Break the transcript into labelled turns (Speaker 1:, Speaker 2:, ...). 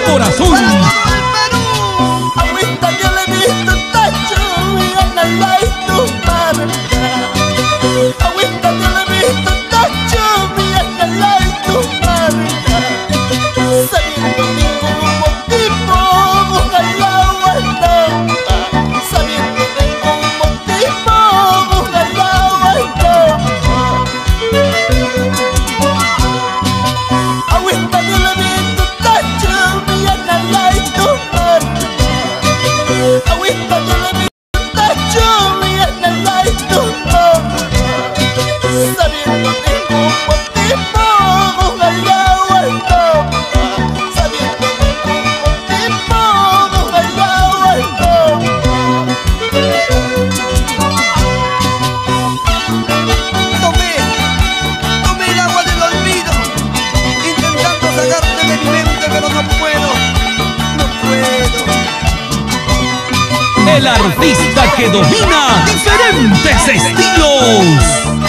Speaker 1: corazón.
Speaker 2: Para todo el Perú. Agüita que le he visto un tacho y en la y tu marca. Agüita que le he visto un tacho y en la y tu marca. Sabiendo ningún motivo busca el agua en trampa. Sabiendo ningún motivo busca el agua en trampa. Agüita que le he visto un tacho y en la y tu marca. Agüita que le he visto un tacho y en la y tu marca. Sabiendo ningún motivo busca el agua en trampa. Sabiendo ningún motivo busca el agua en trampa. Tomé el agua del olvido, intentando sacarte de mi mente, pero no puedo.
Speaker 1: El artista que domina diferentes estilos.